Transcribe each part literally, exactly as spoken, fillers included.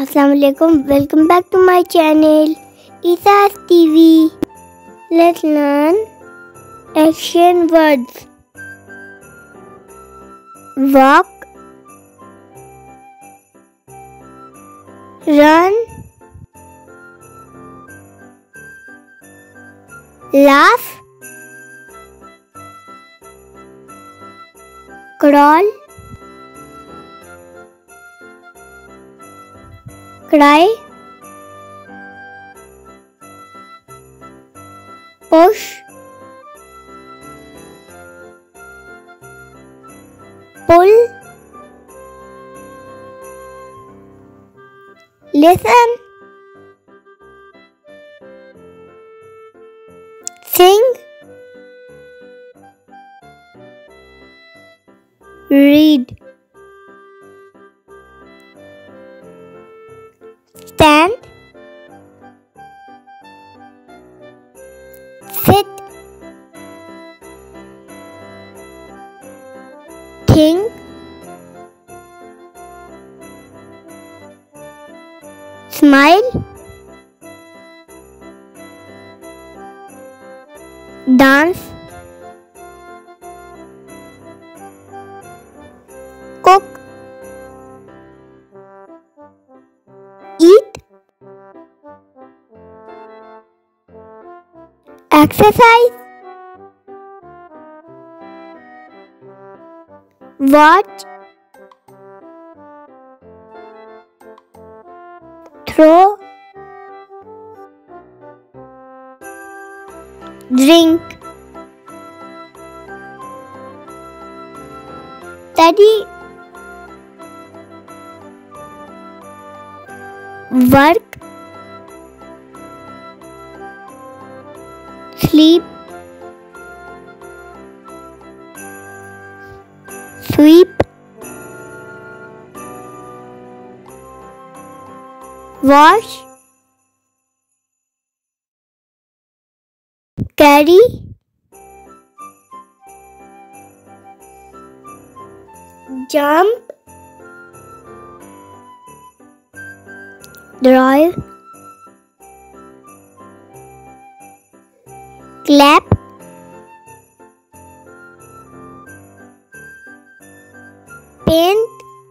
Assalamualaikum. Welcome back to my channel Essa T V. Let's learn action words. Walk, run, laugh, crawl, cry, push, pull, listen, sing, read, stand, sit, think, smile, dance, cook, eat, exercise, watch, throw, drink, study, work, sleep, sweep, wash, carry, jump, drive, clap, paint,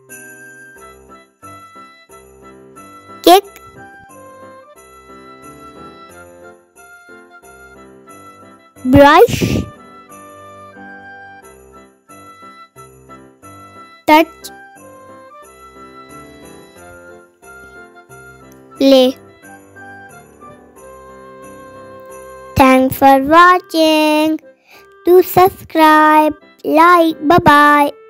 kick, brush, touch, play. Thanks for watching. Do subscribe, like, bye bye.